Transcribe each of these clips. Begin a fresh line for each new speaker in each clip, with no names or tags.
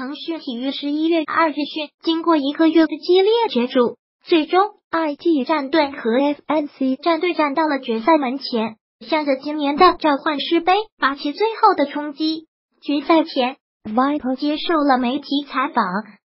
腾讯体育11月2日讯，经过1个月的激烈角逐，最终 IG 战队和 FNC 战队站到了决赛门前，向着今年的召唤师杯发起最后的冲击。决赛前 ，Viper 接受了媒体采访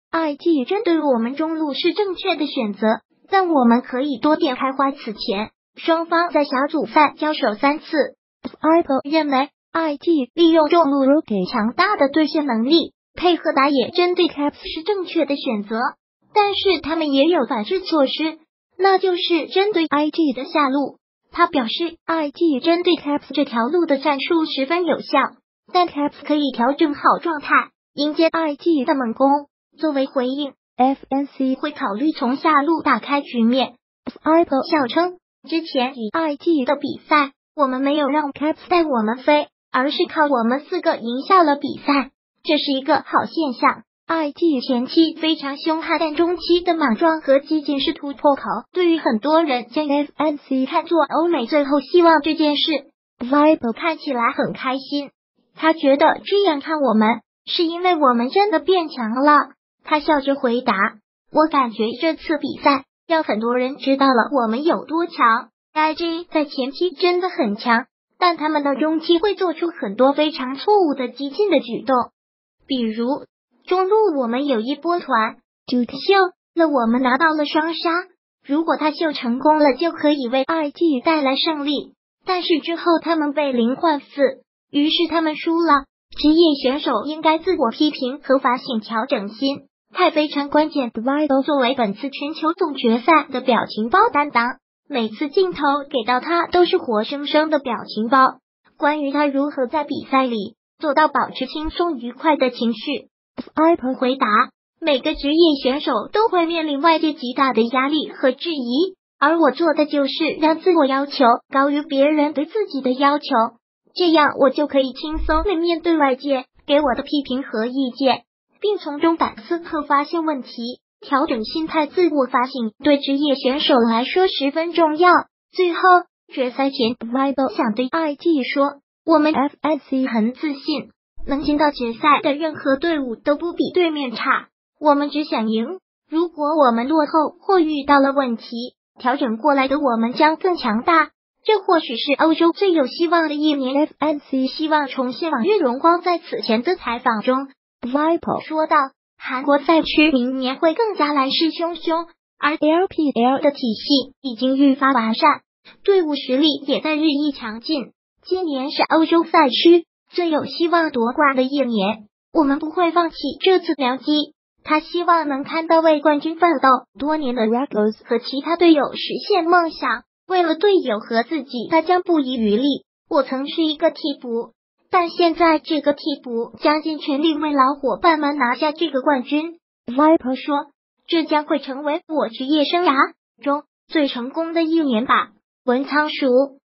，IG 针对我们中路是正确的选择，但我们可以多点开花。此前，双方在小组赛交手3次 ，Viper 认为 IG 利用中路 Rookie 强大的对线能力，配合打野针对 Caps 是正确的选择，但是他们也有反制措施，那就是针对 IG 的下路。他表示 ，IG 针对 Caps 这条路的战术十分有效，但 Caps 可以调整好状态，迎接 IG 的猛攻。作为回应 ，FNC 会考虑从下路打开局面。Viper 笑称，之前与 IG 的比赛，我们没有让 Caps 带我们飞，而是靠我们4个赢下了比赛，这是一个好现象。IG 前期非常凶悍，但中期的莽撞和激进是突破口。对于很多人将 FNC 看作欧美最后希望这件事 ，Viper 看起来很开心。他觉得这样看我们，是因为我们真的变强了。他笑着回答：“我感觉这次比赛让很多人知道了我们有多强。IG 在前期真的很强，但他们的中期会做出很多非常错误的激进的举动，比如。”中路我们有一波团主题秀了，我们拿到了双杀。如果他秀成功了，就可以为 IG 带来胜利。但是之后他们被0换4，于是他们输了。职业选手应该自我批评和反省调整心态非常关键。Vido 作为本次全球总决赛的表情包担当，每次镜头给到他都是活生生的表情包。关于他如何在比赛里做到保持轻松愉快的情绪。Viper 回答，每个职业选手都会面临外界极大的压力和质疑，而我做的就是让自我要求高于别人对自己的要求，这样我就可以轻松地面对外界给我的批评和意见，并从中反思和发现问题，调整心态。自我反省对职业选手来说十分重要。最后，决赛前 Viper 想对 IG 说，我们 FNC 很自信，能进到决赛的任何队伍都不比对面差，我们只想赢。如果我们落后或遇到了问题，调整过来的我们将更强大。这或许是欧洲最有希望的一年。FNC 希望重现往日荣光。在此前的采访中 ，Viper 说道，韩国赛区明年会更加来势汹汹，而 LPL 的体系已经愈发完善，队伍实力也在日益强劲。今年是欧洲赛区最有希望夺冠的一年，我们不会放弃这次良机。他希望能看到为冠军奋斗多年的 Ragos 和其他队友实现梦想，为了队友和自己，他将不遗余力。我曾是一个替补，但现在这个替补将尽全力为老伙伴们拿下这个冠军。Viper 说，这将会成为我职业生涯中最成功的一年吧。文仓鼠